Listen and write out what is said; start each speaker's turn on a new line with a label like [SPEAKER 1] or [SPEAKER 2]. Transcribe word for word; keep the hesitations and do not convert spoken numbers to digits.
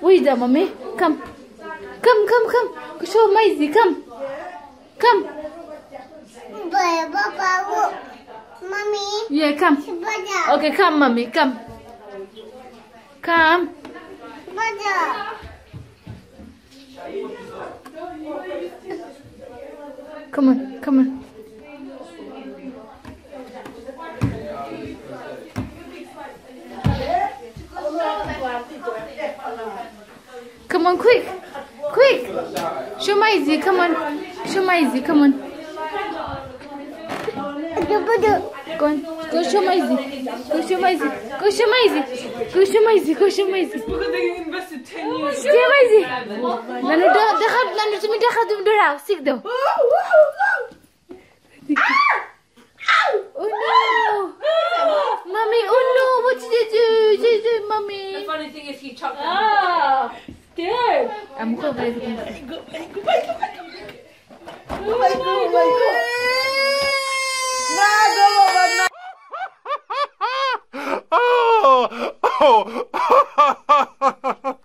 [SPEAKER 1] Wait, the mommy, come, come, come, come. Show Maisie, come, come.
[SPEAKER 2] Papa, mommy.
[SPEAKER 1] Yeah, come. Okay, come, mommy, come, come. Come on, come on. Come on, quick, quick. Show Maisie, come on. Show Maisie, come on. Go on, go show Maisie. Go show Maisie. Go show Maisie. Go show Maisie. Go show Maisie.
[SPEAKER 3] Look at they invested ten years.
[SPEAKER 1] Stay Maisie. Lanu dah dah lanu tumi dah dah dah sik dah. Oh no, mommy! Oh no, what did you do? Did you do, mommy?
[SPEAKER 3] The funny thing is he chopped them.
[SPEAKER 2] Ah, scared.
[SPEAKER 1] I'm going to
[SPEAKER 2] Go, go, go, go, go. Nah, go, go, go.
[SPEAKER 4] Oh, oh,